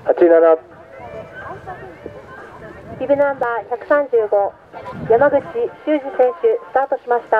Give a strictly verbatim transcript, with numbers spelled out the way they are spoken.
はちじゅうなな、 ビブナンバーひゃくさんじゅうご、山口修二選手、スタートしました。